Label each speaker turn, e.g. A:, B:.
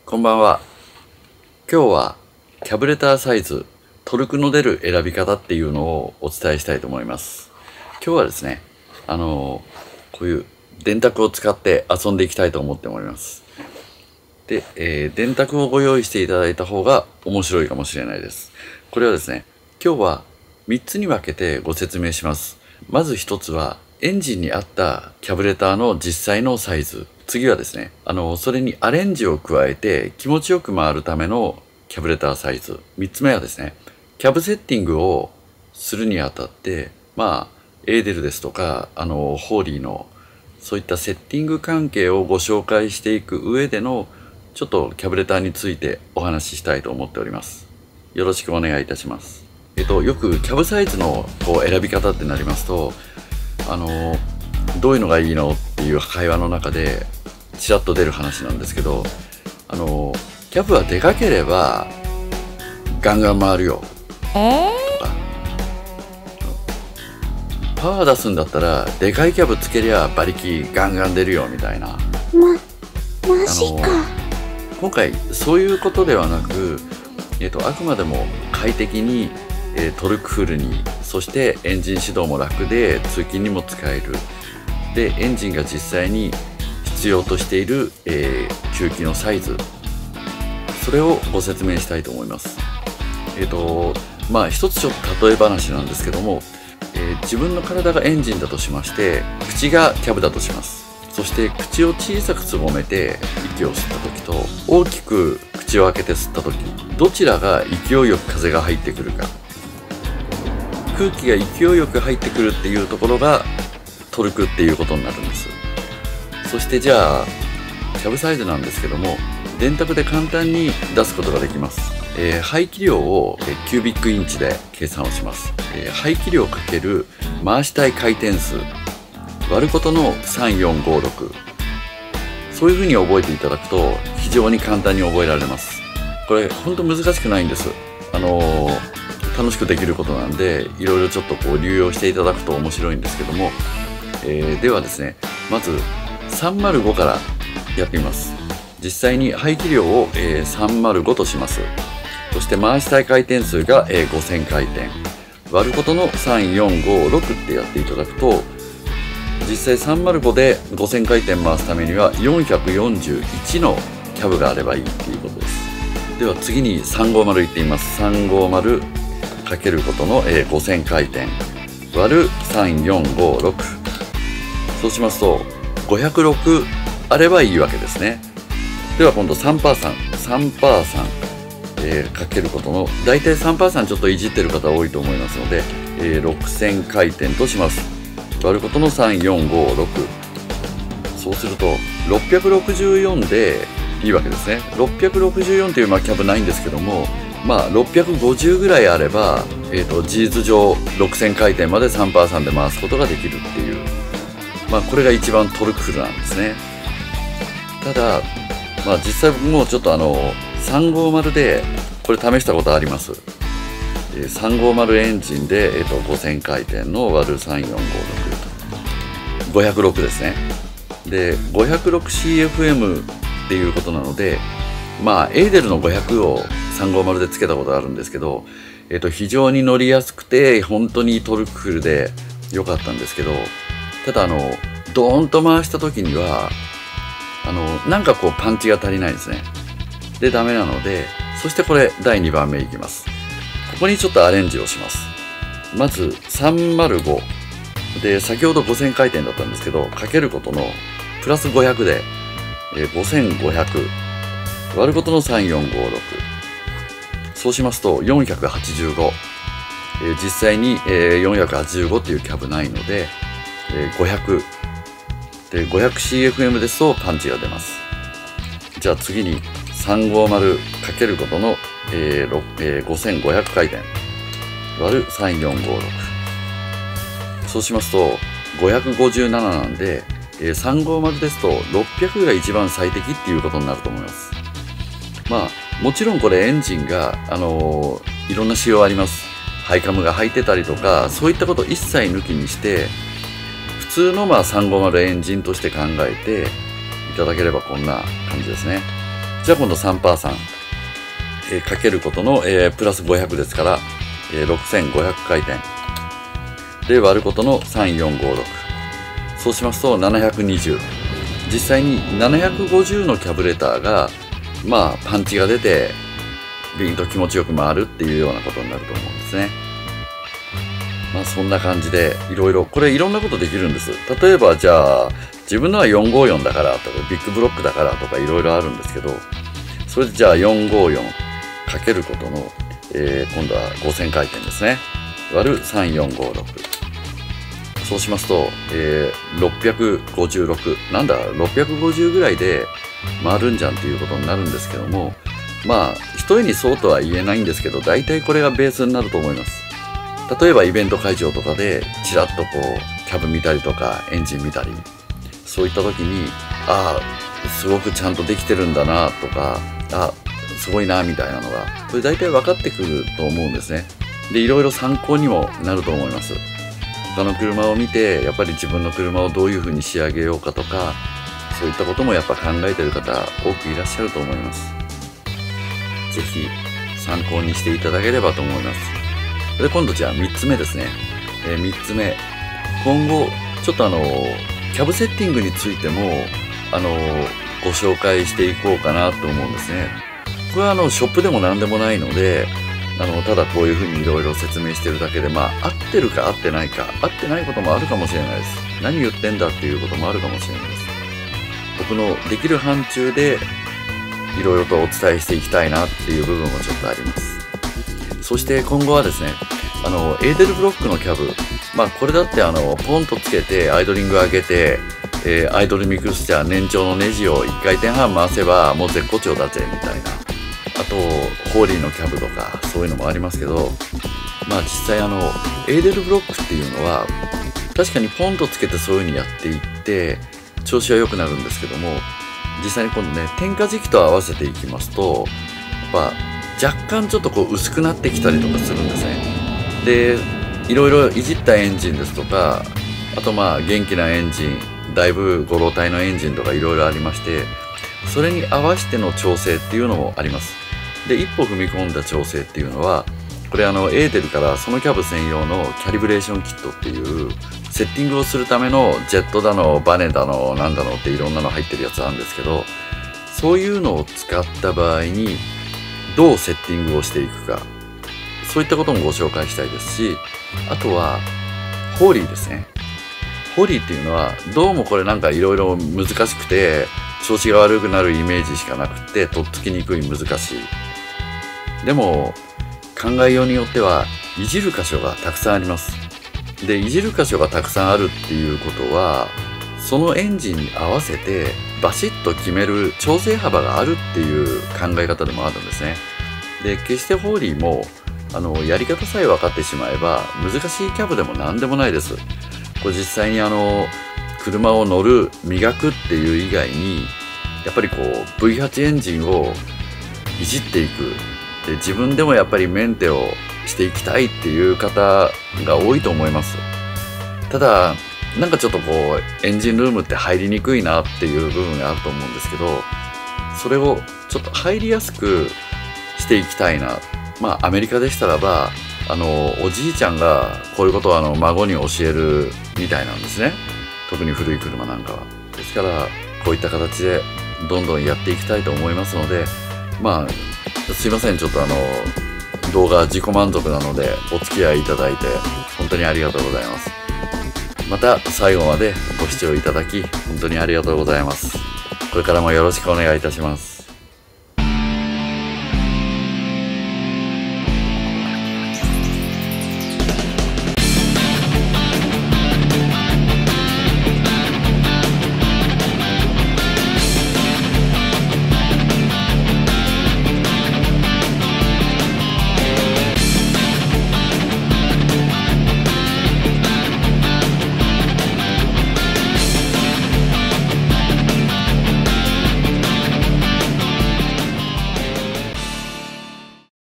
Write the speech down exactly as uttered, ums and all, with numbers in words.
A: こんばんは。今日はキャブレターサイズ、トルクの出る選び方っていうのをお伝えしたいと思います。今日はですね、あのこういう電卓を使って遊んでいきたいと思っております。で、えー、電卓をご用意していただいた方が面白いかもしれないです。これはですね、今日はみっつに分けてご説明します。まずひとつはエンジンに合ったキャブレターの実際のサイズ。次はですね、あの、それにアレンジを加えて気持ちよく回るためのキャブレターサイズ。みっつめはですね、キャブセッティングをするにあたって、まあ、エーデルですとか、あの、ホーリーの、そういったセッティング関係をご紹介していく上での、ちょっとキャブレターについてお話ししたいと思っております。よろしくお願いいたします。えっと、よくキャブサイズのこう選び方ってなりますと、あの、どういうのがいいのっていう会話の中で、ちらっと出る話なんですけど、あの、キャブはでかければ、ガンガン回るよ。
B: え
A: とか、パワー出すんだったら、でかいキャブつけりゃ馬力ガンガン出るよ、みたいな。
B: ま、マジか。
A: 今回、そういうことではなく、えっと、あくまでも快適に、えー、トルクフルに、そしてエンジン始動も楽で、通勤にも使える。で、エンジンが実際に必要としている、えー、吸気のサイズ、それをご説明したいと思います。えっとまあ一つちょっと例え話なんですけども、えー、自分の体がエンジンだとしまして、口がキャブだとします。そして口を小さくつぼめて息を吸った時と、大きく口を開けて吸った時、どちらが勢いよく風が入ってくるか、空気が勢いよく入ってくるっていうところがトルクっていうことになるんです。そしてじゃあキャブサイズなんですけども、電卓で簡単に出すことができます。えー、排気量を、えー、キュービックインチで計算をします。えー、排気量かける回したい回転数割ることのさんよんごろく、そういうふうに覚えていただくと非常に簡単に覚えられます。これ本当難しくないんです。あのー、楽しくできることなんで、いろいろちょっとこう流用していただくと面白いんですけども、えー、ではですね、まずさんまるごからやってみます。実際に排気量を、えー、さんまるごとします。そして回したい回転数が、えー、ごせん回転割ることのさんよんごろくってやっていただくと、実際さんまるごでごせん回転回すためにはよんひゃくよんじゅういちのキャブがあればいいっていうことです。では次にさんごーまるいってみます。さんごーまるかけることの、えー、ごせん回転割るさんよんごろく、そうしますとごひゃくろくあればいいわけですね。では今度 さんパーセント さんパーセント、えー、かけることの大体 さんパーセント ちょっといじってる方多いと思いますので、えー、ろくせん回転とします。割ることのさんよんごろく、そうするとろっぴゃくろくじゅうよんでいいわけですね。ろっぴゃくろくじゅうよんという、まあ、キャブないんですけども、まあろっぴゃくごじゅうぐらいあれば、えーと、事実上ろくせん回転まで さんパーセント で回すことができるっていう、まあこれが一番トルクフルなんですね。ただ、まあ実際僕もちょっとあのさんごーまるでこれ試したことあります。さんごーまるエンジンで、えー、とごせん回転の割るさんよんごろく、ごひゃくろくですね。で ごひゃくろくシーエフエム っていうことなので、まあエーデルのごひゃくをさんごーまるでつけたことあるんですけど、えー、と非常に乗りやすくて本当にトルクフルで良かったんですけど、ただあのドーンと回した時にはあのなんかこうパンチが足りないですね。でダメなので、そしてこれだいにばんめいきます。ここにちょっとアレンジをします。まずさんまるごで、先ほどごせん回転だったんですけど、かけることのプラスごひゃくで、えー、ごせんごひゃく割ることのさんよんごろく、そうしますとよんひゃくはちじゅうご、えー、実際に、えー、よんひゃくはちじゅうごっていうキャブないので、えー、ごひゃくで ごひゃくシーエフエム ですとパンチが出ます。じゃあ次にさんごーまるかけることの、えーえー、ごせんごひゃく回転割るさんよんごろく、そうしますとごひゃくごじゅうなななんで、えー、さんごーまるですとろっぴゃくが一番最適っていうことになると思います。まあもちろんこれエンジンが、あのー、いろんな仕様あります。ハイカムが入ってたりとか、そういったことを一切抜きにして普通のまあさんごーまるエンジンとして考えていただければこんな感じですね。 じゃあ今度 さんパーセント えー、かけることの、えー、プラスごひゃくですから、えー、ろくせんごひゃく回転で割ることのさんよんごろく、そうしますとななひゃくにじゅう、実際にななひゃくごじゅうのキャブレターがまあパンチが出てビンと気持ちよく回るっていうようなことになると思うんですね。まあそんな感じでいろいろこれいろんなことできるんです。例えばじゃあ自分のはよんごよんだからとかビッグブロックだからとかいろいろあるんですけど、それでじゃあよんごよんかけることの、えー、今度はごせん回転ですね。割るさんよんごろく。そうしますと、えー、ろっぴゃくごじゅうろく。なんだ、ろっぴゃくごじゅうぐらいで回るんじゃんっていうことになるんですけども、まあ、一重にそうとは言えないんですけど、大体これがベースになると思います。例えばイベント会場とかで、ちらっとこう、キャブ見たりとか、エンジン見たり、そういった時に、ああ、すごくちゃんとできてるんだなとか、あ、すごいなみたいなのがこれ大体分かってくると思うんですね。でいろいろ参考にもなると思います。他の車を見てやっぱり自分の車をどういうふうに仕上げようかとか、そういったこともやっぱ考えてる方多くいらっしゃると思います。ぜひ参考にしていただければと思います。で今度じゃあみっつめですね。えー、みっつめ、今後ちょっとあのキャブセッティングについてもあのご紹介していこうかなと思うんですね。これはあのショップでも何でもないので、あのただこういうふうにいろいろ説明してるだけで、まあ合ってるか合ってないか、合ってないこともあるかもしれないです。何言ってんだっていうこともあるかもしれないです。僕のできる範疇でいろいろとお伝えしていきたいなっていう部分もちょっとあります。そして今後はですね、あのエーデルブロックのキャブ、まあこれだってあのポンとつけてアイドリング上げて、えー、アイドルミクスチャー年長のネジをいっかいてんはん回せばもう絶好調だぜみたいな、あとホーリーのキャブとかそういうのもありますけど、まあ実際あのエーデルブロックっていうのは確かにポンとつけてそういう風にやっていって調子は良くなるんですけども、実際に今度ね点火時期と合わせていきますとやっぱ若干ちょっとこう薄くなってきたりとかするんですね。でいろいろいじったエンジンですとか、あとまあ元気なエンジン、だいぶご老体のエンジンとかいろいろありまして、それに合わせての調整っていうのもあります。で一歩踏み込んだ調整っていうのはこれあのエーデルからそのキャブ専用のキャリブレーションキットっていうセッティングをするためのジェットだのバネだのなんだのっていろんなの入ってるやつあるんですけど、そういうのを使った場合にどうセッティングをしていくか、そういったこともご紹介したいですし、あとはホーリーですね。ホーリーっていうのはどうもこれなんかいろいろ難しくて調子が悪くなるイメージしかなくてとっつきにくい、難しい。でも考えようによってはいじる箇所がたくさんあります。でいじる箇所がたくさんあるっていうことはそのエンジンに合わせてバシッと決める調整幅があるっていう考え方でもあるんですね。で決してホーリーもあのやり方さえ分かってしまえば難しいキャブでも何でもないです。これ実際にあの車を乗る磨くっていう以外にやっぱりこう ブイはち エンジンをいじっていく、で自分でもやっぱりメンテをしていきたいっていう方が多いと思います。ただなんかちょっとこうエンジンルームって入りにくいなっていう部分があると思うんですけど、それをちょっと入りやすくしていきたいな。まあアメリカでしたらばあのおじいちゃんがこういうことをあの孫に教えるみたいなんですね。特に古い車なんかは。ですからこういった形でどんどんやっていきたいと思いますので、まあすいません、ちょっとあの動画自己満足なのでお付き合いいただいて本当にありがとうございます。また最後までご視聴いただき本当にありがとうございます。これからもよろしくお願いいたします。